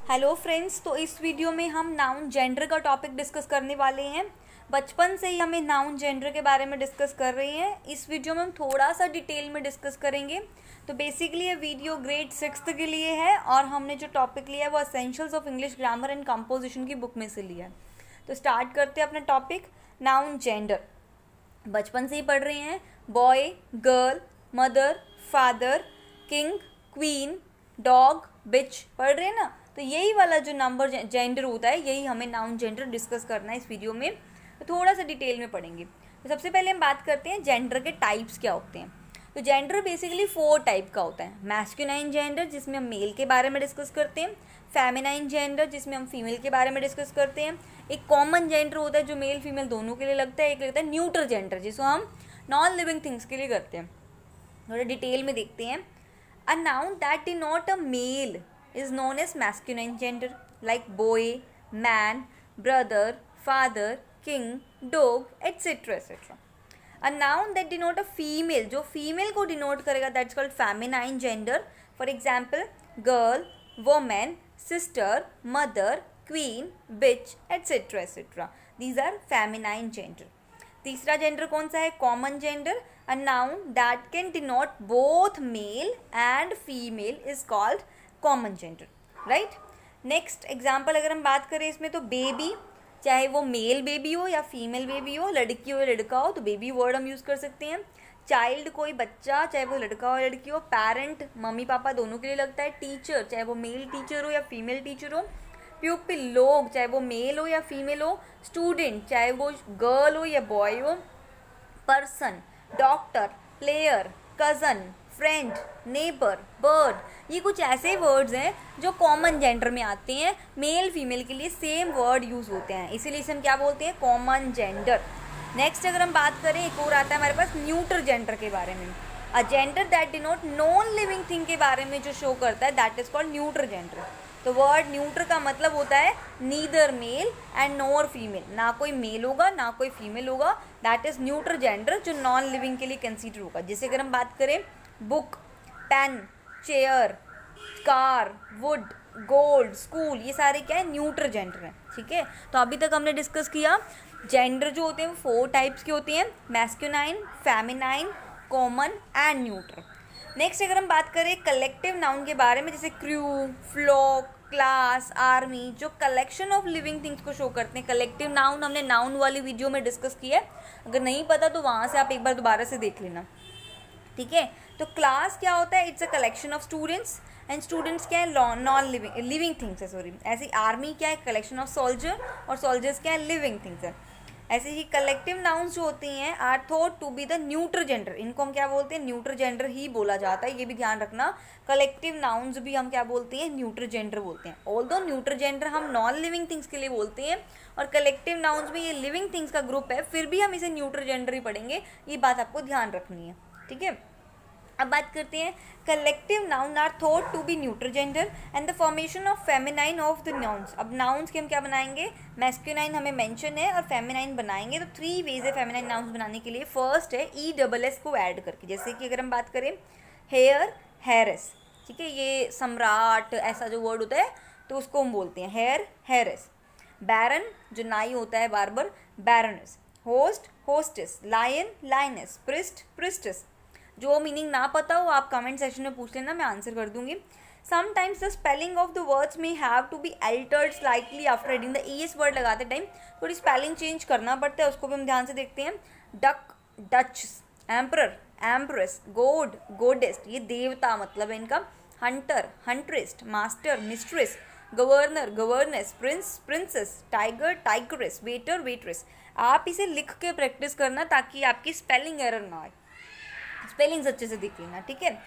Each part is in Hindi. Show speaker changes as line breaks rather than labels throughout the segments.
हेलो फ्रेंड्स, तो इस वीडियो में हम नाउन जेंडर का टॉपिक डिस्कस करने वाले हैं। बचपन से ही हमें नाउन जेंडर के बारे में डिस्कस कर रहे हैं। इस वीडियो में हम थोड़ा सा डिटेल में डिस्कस करेंगे। तो बेसिकली ये वीडियो ग्रेड 6 के लिए है और हमने जो टॉपिक लिया है वो essentials of English grammar and composition की बुक में से लिया है। तो स्टार्ट करते हैं अपना टॉपिक नाउन जेंडर। बचपन से ही पढ़ रहे हैं। Boy, girl, mother, father, king, queen, dog, bitch पढ़ रहे हैं ना। तो यही वाला जो नंबर जेंडर होता है, यही हमें नाउन जेंडर डिस्कस करना है इस वीडियो में। तो थोड़ा सा डिटेल में पढ़ेंगे। तो सबसे पहले हम बात करते हैं जेंडर के टाइप्स क्या होते हैं। तो जेंडर बेसिकली 4 टाइप का होता है। मैस्कुलाइन जेंडर, जिसमें हम मेल के बारे में डिस्कस करते हैं। फेमिनाइन जेंडर, जिसमें हम फीमेल के बारे में डिस्कस करते हैं। एक कॉमन जेंडर होता है जो मेल फीमेल दोनों के लिए लगता है। एक लगता है न्यूट्रल जेंडर, जिसको हम नॉन लिविंग थिंग्स के लिए करते हैं। थोड़ा डिटेल में देखते हैं। A noun that denote a male is known as masculine gender, like boy, man, brother, father, king, dog, etc. etc. A noun that denote a female, जो female को denote करेगा, that's called feminine gender. For example, girl, woman, sister, mother, queen, bitch, etc. etc. These are feminine gender. तीसरा जेंडर कौन सा है? Common gender. A noun that can denote both male and female is called common gender, right. Next example अगर हम बात करें इसमें, तो बेबी, चाहे वो मेल बेबी हो या फीमेल बेबी हो, लड़की हो या लड़का हो, तो बेबी वर्ड हम यूज़ कर सकते हैं. चाइल्ड, कोई बच्चा, चाहे वो लड़का हो या लड़की हो. पेरेंट, मम्मी पापा दोनों के लिए लगता है. टीचर, चाहे वो मेल टीचर हो या फीमेल टीचर हो. प्यूपिल, लोग, चाहे वो मेल हो या फीमेल हो. स्टूडेंट, चाहे वो गर्ल हो या बॉय हो. Person, doctor, player, cousin, friend, neighbour, bird, ये कुछ ऐसे वर्ड्स हैं जो कॉमन जेंडर में आते हैं. मेल फीमेल के लिए सेम वर्ड यूज़ होते हैं, इसीलिए इसे हम क्या बोलते हैं? Common gender. नेक्स्ट अगर हम बात करें, एक और आता है हमारे पास न्यूट्रल जेंडर के बारे में. A gender that denote non living thing के बारे में जो शो करता है, that is called neutral gender. तो वर्ड न्यूट्रल का मतलब होता है neither male and nor female. ना कोई मेल होगा ना कोई फीमेल होगा. दैट इज न्यूट्रल जेंडर, जो नॉन लिविंग के लिए कंसीडर होगा. जैसे अगर हम बात करें, book, pen, chair, car, wood, gold, school, ये सारे क्या है? न्यूट्रल जेंडर हैं. ठीक है. तो अभी तक हमने डिस्कस किया जेंडर जो होते हैं वो 4 टाइप्स के होते हैं. Masculine, feminine, common and neutral. Next अगर हम बात करें कलेक्टिव नाउन के बारे में, जैसे क्रू, फ्लॉक, क्लास, आर्मी, जो कलेक्शन ऑफ लिविंग थिंग्स को शो करते हैं. कलेक्टिव नाउन हमने नाउन वाली वीडियो में डिस्कस किया है. अगर नहीं पता तो वहाँ से आप एक बार दोबारा से देख लेना. ठीक है. तो क्लास क्या होता है? It's a collection of students. And students क्या है? नॉन लिविंग थिंग्स है, सॉरी. ऐसे आर्मी क्या है? Collection of soldier. और सोल्जर्स क्या है? लिविंग थिंग्स है. ऐसे ही कलेक्टिव नाउन्स जो होती हैं are thought to be the neutral gender. इनको हम क्या बोलते हैं? न्यूट्रल जेंडर ही बोला जाता है. ये भी ध्यान रखना, कलेक्टिव नाउन्स भी हम क्या बोलते हैं? न्यूट्रल जेंडर बोलते हैं. ऑल्दो न्यूट्रल जेंडर हम नॉन लिविंग थिंग्स के लिए बोलते हैं और कलेक्टिव नाउन्स में ये लिविंग थिंग्स का ग्रुप है, फिर भी हम इसे न्यूट्रल जेंडर ही पढ़ेंगे. ये बात आपको ध्यान रखनी है. ठीक है. अब बात करते हैं collective noun are thought to be neutral gender and the formation of feminine of the nouns. अब नाउन्स के हम क्या बनाएंगे? मैस्कुलाइन हमें मेंशन है और फेमिनाइन बनाएंगे. तो 3 वेज है फेमिनाइन नाउन्स बनाने के लिए. फर्स्ट है ESS को ऐड करके. जैसे कि अगर हम बात करें हेयर, हेयरस. ठीक है. ये सम्राट ऐसा जो वर्ड होता है तो उसको हम बोलते हैं हेयर, हेयरस. बैरन, जो नाई होता है, barber, baroness. Host, hostess. Lion, lioness. Priest, priestess. जो मीनिंग ना पता हो आप कमेंट सेक्शन में पूछ लेना, मैं आंसर कर दूंगी. Sometimes the spelling of the words may have to be altered slightly after reading the ES word लगाते टाइम थोड़ी स्पेलिंग चेंज करना पड़ता है, उसको भी हम ध्यान से देखते हैं. Duck, duchess. Emperor, empress. God, goddess, ये देवता मतलब है इनका. Hunter, huntress. Master, mistress. Governor, governess. Prince, princess. Tiger, tigress. Waiter, waitress. आप इसे लिख के प्रैक्टिस करना ताकि आपकी स्पेलिंग एरर ना आए. स्पेलिंग्स अच्छे से देख लेना. ठीक है.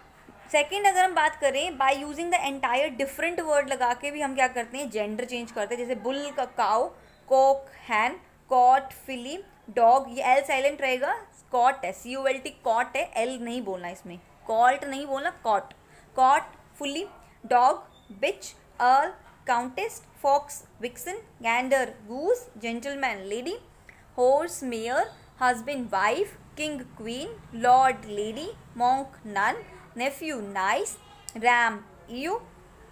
सेकंड अगर हम बात करें, by using the entire different word लगा के भी हम क्या करते हैं? जेंडर चेंज करते हैं. जैसे बुल का cow, cock hen, colt filly, dog, ये एल साइलेंट रहेगा. कॉट है, COLT कॉट है, एल नहीं बोलना इसमें. कॉल्ट नहीं बोलना, colt. Colt filly. Dog, bitch, earl, countess, fox, vixen, gander, goose, gentleman, lady. Horse, mare, husband, wife, king, queen, lord, lady, monk, nun, nephew, nice, ram, ewe,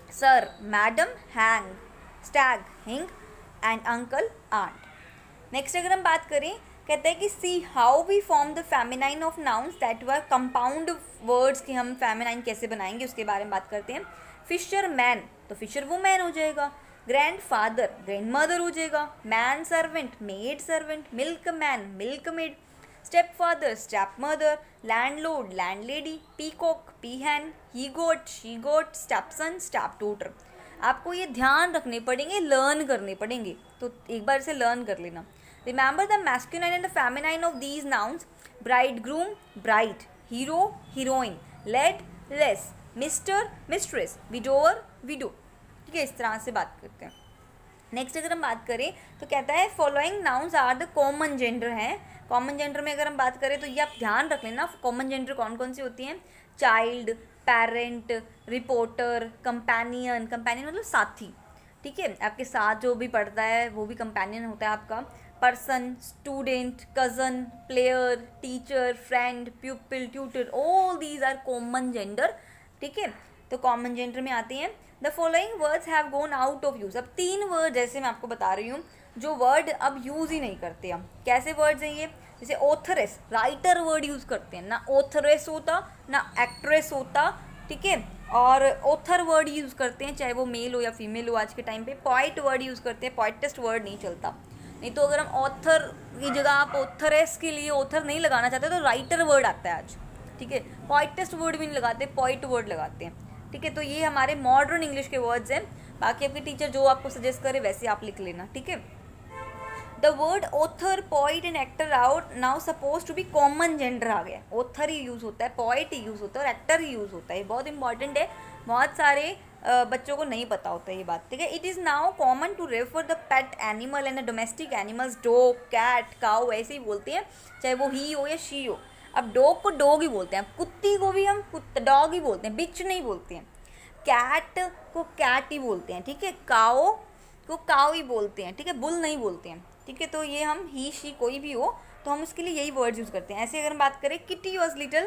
sir, madam, hang, stag, hing and uncle, aunt. Next अगर हम बात करें, कहते हैं कि see how we form the feminine of nouns that were compound words की हम फेमिनाइन कैसे बनाएंगे उसके बारे में बात करते हैं. फिशर मैन, तो फिशर वुमैन हो जाएगा. ग्रैंड फादर ग्रैंड मदर हो जाएगा. Man servant maid servant. Milkman milkmaid. Stepfather stepmother. Landlord landlady. Peacock peahen. He goat she goat. Stepson stepdaughter. आपको ये ध्यान रखने पड़ेंगे, लर्न करने पड़ेंगे, तो एक बार इसे लर्न कर लेना. Remember the masculine and the feminine of these nouns. Bridegroom, bride. Hero, heroine. Led, less. Mister, mistress. Widower, widow. ठीक है, इस तरह से बात करते हैं. नेक्स्ट अगर हम बात करें तो कहता है following nouns are the common gender हैं. कॉमन जेंडर में अगर हम बात करें तो ये आप ध्यान रख लेना, कॉमन जेंडर कौन कौन सी होती हैं. Child, parent, reporter, companion. Companion मतलब साथी. ठीक है, आपके साथ जो भी पढ़ता है वो भी कंपेनियन होता है आपका. Person, student, cousin, player, teacher, friend, pupil, tutor, all these are common gender. ठीक है, तो कॉमन जेंडर में आते हैं. The following words have gone out of use. अब 3 वर्ड जैसे मैं आपको बता रही हूँ जो वर्ड अब यूज़ ही नहीं करते हम. कैसे वर्ड्स हैं ये? जैसे ऑथरेस, राइटर वर्ड यूज़ करते हैं ना. ऑथरेस होता ना एक्ट्रेस होता. ठीक है, और ऑथर वर्ड यूज़ करते हैं चाहे वो मेल हो या फीमेल हो. आज के टाइम पे पोइट वर्ड यूज़ करते हैं. पोइटेस्ट वर्ड नहीं चलता. नहीं तो अगर हम ऑथर की जगह आप ऑथरेस के लिए ऑथर नहीं लगाना चाहते तो राइटर वर्ड आता है आज. ठीक है, पोइटेस्ट वर्ड भी नहीं लगाते, पोइट वर्ड लगाते हैं. ठीक है, तो ये हमारे मॉडर्न इंग्लिश के वर्ड्स हैं. बाकी आपके टीचर जो आपको सजेस्ट करे वैसे आप लिख लेना. ठीक है, the word author, poet and actor out now suppose to be common gender आ गया. ऑथर ही यूज़ होता है, पोइट ही यूज़ होता है और एक्टर ही यूज़ होता है. बहुत इंपॉर्टेंट है, बहुत सारे बच्चों को नहीं पता होता ये बात. ठीक है, it is now common to refer the pet animal and the domestic animals. Dog, cat, cow ऐसे ही बोलते हैं चाहे वो ही हो या शी हो. अब डॉग को डॉग ही बोलते हैं, कुत्ती को भी हम डॉग ही बोलते हैं, बिच नहीं बोलते हैं. कैट को कैट ही बोलते हैं. ठीक है, काओ को काउ ही बोलते हैं. ठीक है, बुल नहीं बोलते हैं. ठीक है, तो ये हम ही शी कोई भी हो तो हम उसके लिए यही वर्ड्स यूज़ करते हैं. ऐसे अगर हम बात करें, किटी वॉज लिटिल,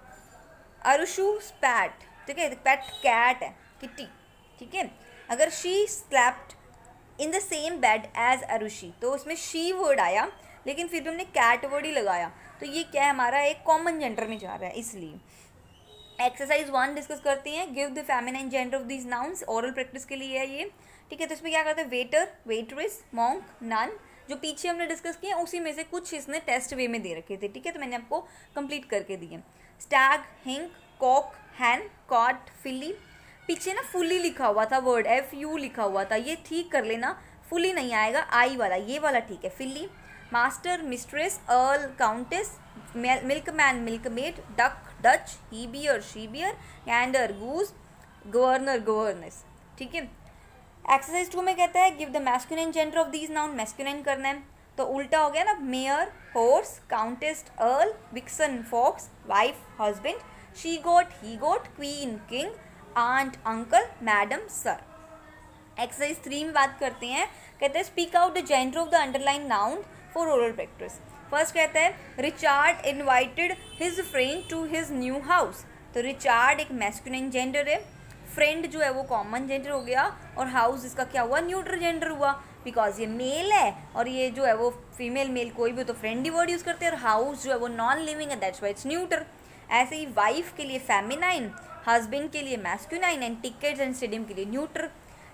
अरुशु स्पैट. ठीक है, पैट कैट है किटी. ठीक है, अगर she slept in the same bed as Arushi तो उसमें शी वर्ड आया लेकिन फिर भी हमने कैट वर्ड ही लगाया. तो ये क्या है, हमारा एक कॉमन जेंडर में जा रहा है. इसलिए एक्सरसाइज 1 डिस्कस करती हैं. Give the feminine gender of these nouns. Oral practice के लिए है ये. ठीक है, तो इसमें क्या करते हैं, वेटर, वेट्रेस, मॉन्क, नन. जो पीछे हमने डिस्कस किए उसी में से कुछ इसने टेस्ट वे में दे रखे थे. ठीक है, तो मैंने आपको कंप्लीट करके दिए. Stag, hind, cock, hen, colt, filly. पीछे ना फुली लिखा हुआ था वर्ड, FU लिखा हुआ था, ये ठीक कर लेना. फुली नहीं आएगा, आई वाला, ये वाला ठीक है. Filly. Master, mistress, earl, countess, milkman, milkmaid, duck, duchess, he bear, she bear, gander, goose, governor, governess. ठीक है, एक्सरसाइज 2 में कहता है give the masculine gender of these noun. Masculine करना है तो उल्टा हो गया ना. Mare, horse, countess, earl, vixen, fox, wife, husband, she goat, he goat, queen, king, aunt, uncle, madam, sir. Exercise 3 में बात करते हैं. कहते हैं speak out the gender of the underline noun for oral practice. First कहता है Richard invited his friend to his new house. तो रिचार्ड एक मैस्कुलिन जेंडर है, फ्रेंड जो है वो कॉमन जेंडर हो गया और हाउस इसका क्या हुआ, न्यूट्रल जेंडर हुआ. बिकॉज ये मेल है और ये जो है वो फीमेल मेल कोई भी तो फ्रेंडली वर्ड यूज़ करते हैं. और हाउस जो है वो नॉन लिविंग है, दैट्स वाई इट्स न्यूट्रल. ऐसे ही वाइफ के लिए फेमिनाइन, हस्बैंड के लिए masculine and tickets and stadium के लिए न्यूट्रल.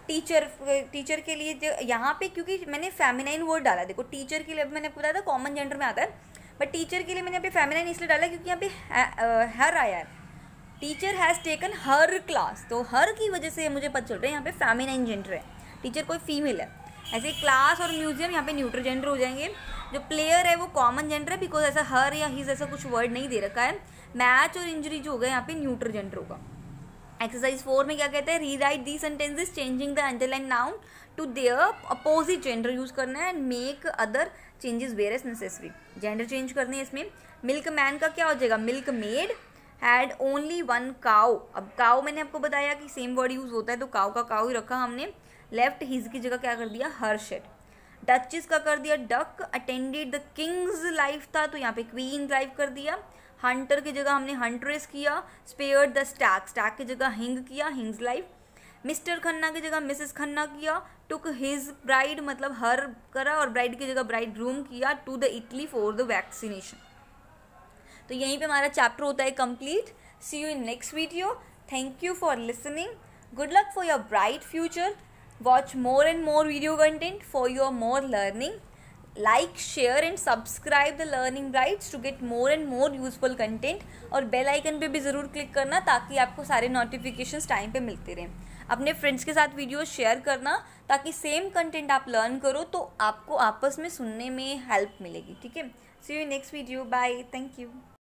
टीचर के लिए जो यहाँ पे क्योंकि मैंने फेमिनाइन वर्ड डाला, देखो टीचर के लिए मैंने आपको बताया था कॉमन जेंडर में आता है, बट टीचर के लिए मैंने यहाँ पे फेमिनाइन इसलिए डाला क्योंकि यहाँ पे हर आया है. Teacher has taken her class, तो हर की वजह से मुझे पता चल रहा है यहाँ पे फेमिनाइन जेंडर है, टीचर कोई फीमेल है. ऐसे क्लास और म्यूजियम यहाँ पे न्यूट्रल जेंडर हो जाएंगे. जो प्लेयर है वो कॉमन जेंडर है बिकॉज ऐसा हर या हिज ऐसा कुछ वर्ड नहीं दे रखा है. मैच और इंजरी जो होगा यहाँ पे न्यूट्रल जेंडर होगा. एक्सरसाइज 4 में क्या कहते हैं, rewrite the sentences changing the underline noun to their opposite gender use करना है and make other changes where as necessary. Gender change करने हैं इसमें. मिल्क मैन का क्या हो जाएगा, milkmaid had only 1 cow. अब काउ मैंने आपको बताया कि सेम वर्ड यूज होता है तो काउ का काउ ही रखा हमने. लेफ्ट हिज की जगह क्या कर दिया, हर शेड. डचेस का कर दिया duck. Attended the king's life था तो यहाँ पे क्वीन लाइफ कर दिया. हंटर की जगह हमने हंट्रेस किया. स्पेयर्ड द स्टैग, स्टैग की जगह हिंग किया, हिंग्स लाइफ. मिस्टर खन्ना की जगह मिसेस खन्ना किया, टुक हिज ब्राइड मतलब हर करा और ब्राइड की जगह ब्राइड ग्रूम किया, to the Italy for the vaccination. तो यहीं पे हमारा चैप्टर होता है complete. See you in next video. Thank you for listening. Good luck for your bright future. Watch more and more video content for your more learning. Like, share and subscribe the Learning Brights to get more and more useful content. और बेल आइकन पे भी ज़रूर क्लिक करना ताकि आपको सारे नोटिफिकेशंस टाइम पे मिलते रहें। अपने फ्रेंड्स के साथ वीडियो शेयर करना ताकि सेम कंटेंट आप लर्न करो तो आपको आपस में सुनने में हेल्प मिलेगी। ठीक है, see you next video, bye, thank you.